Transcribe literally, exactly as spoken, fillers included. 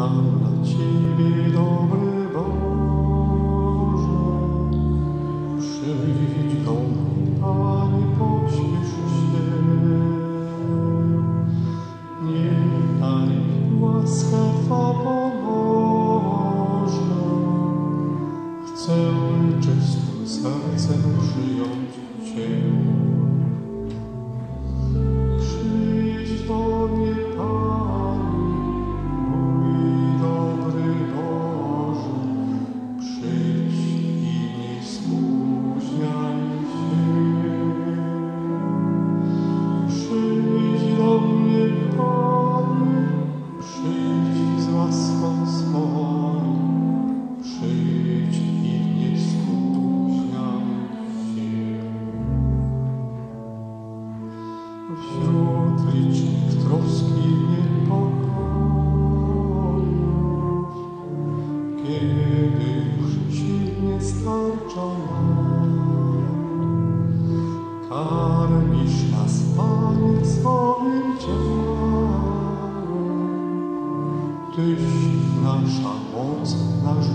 Czekam na Ciebie, dobry Boże. Przyjdź do mnie, Panie, pośpiesz się. Niech daj łaska Twa pomoże. Chcę czystym sercem przyjąć Cię. Przyjdź do mnie, Panie, mój dobry Boże. Przyjdź i nie spóźniaj się. Przyjdź do mnie, Panie, przyjdź z łaską swoją. Przyjdź i nie spóźniaj się. Wśród licznych troski niepokojów, kiedy już silnie starcza nam, karmisz nas, Panie, swoim ciałem. Tyś nasza moc, nasz